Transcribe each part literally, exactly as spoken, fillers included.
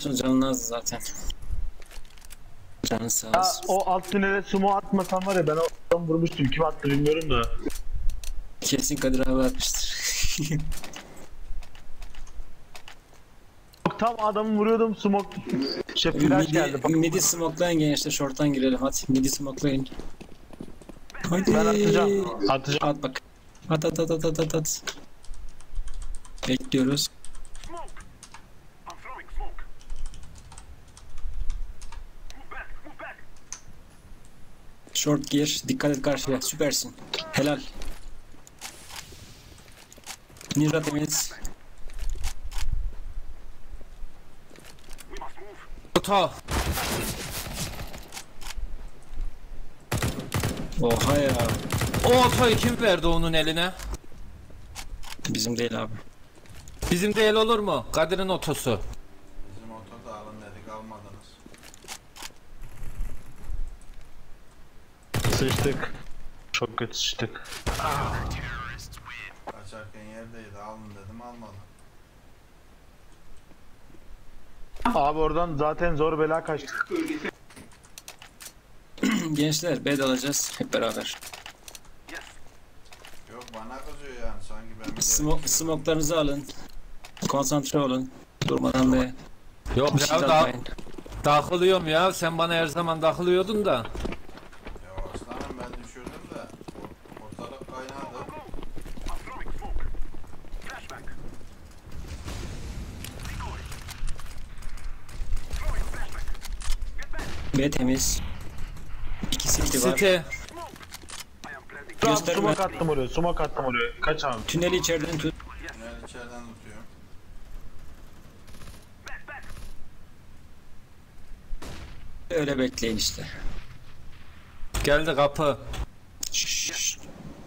olsun, canın azdı zaten. Canın sağ Ya, olsun. o alt tünele sumo atmasam var ya, ben o adamı vurmuştum. Kim attı bilmiyorum da. Kesin Kadir abi atmıştır. Tam adamı vuruyordum, smoke şey flash geldi. midi, Bak, midi smokelayın gençler, short'tan girelim hadi. Midi smokelayın. Hadi. ben atacağım. Atacağım. At bak. At at at at at at at. Bekliyoruz. Short gir. Dikkat et karşıya. Süpersin. Helal. Ninja temiz. Oto. Oha ya. O otoyu kim verdi onun eline? Bizim değil abi. Bizim değil olur mu? Kadir'in otosu. Bizim oto da alın dedik, almadınız. Sıçtık. Çok kötü sıçtık. Kaçarken yerdeydi, alın dedim, almadım. Abi oradan zaten zor bela kaçtık. Gençler B'de alacağız hep beraber. Yok, bana kızıyor yani, sanki ben bir Smoke, smoke'larınızı alın. Konsantre olun. Durmadan B'ye. Yok Bir şey ya da atmayın. takılıyorum ya. Sen bana her zaman takılıyordun da. Ya aslanım, ben düşürdüm de or- ortalık kaynadı. B temiz. İki city var. Site. Abi Gösterme. smoke attım oraya, smoke attım oraya. Kaç abi. Tüneli içeriden tut. Tünel içeriden tutuyorum. Öyle bekleyin işte. Geldi kapı. Şşş.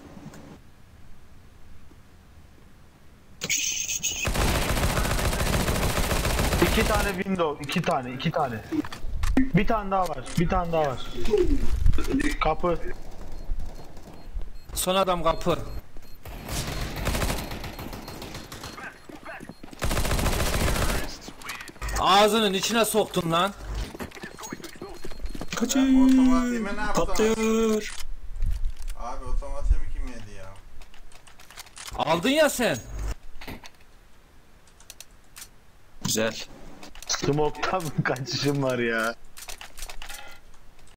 İki tane window, iki tane, iki tane. Bir tane daha var, bir tane daha var. Kapı. Son adam kapı. Ağzının içine soktun lan. Kaçın. Otomatiğime ne yaptın? Patlıyor. Abi otomatiğimi kim yedi ya? Aldın ya sen. Güzel. Smoke'tan kaçışım var ya.